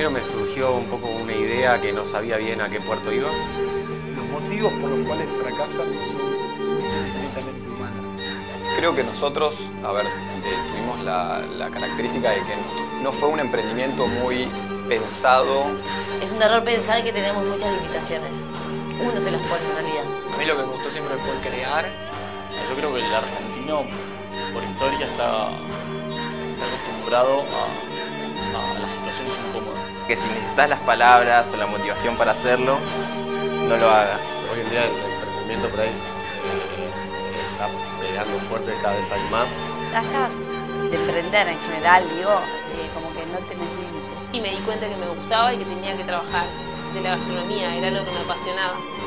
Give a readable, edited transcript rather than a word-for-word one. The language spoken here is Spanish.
Primero me surgió un poco una idea que no sabía bien a qué puerto iba. Los motivos por los cuales fracasan son infinitamente humanas. Creo que nosotros, tuvimos la característica de que no fue un emprendimiento muy pensado. Es un error pensar que tenemos muchas limitaciones. Uno se las pone en realidad. A mí lo que me gustó siempre fue crear. Yo creo que el argentino, por historia, está acostumbrado a las situaciones incómodas. Que si necesitas las palabras o la motivación para hacerlo, no lo hagas. Hoy en día el emprendimiento por ahí está pegando fuerte, cada vez hay más. Las ganas de emprender en general, digo, como que no tenés límite. Y me di cuenta que me gustaba y que tenía que trabajar de la gastronomía, era algo que me apasionaba.